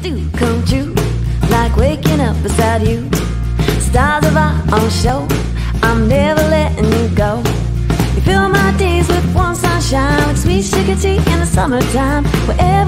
do come true, like waking up beside you. Stars of our own show, I'm never letting you go. You fill my days with warm sunshine, like sweet sugar tea in the summertime. Wherever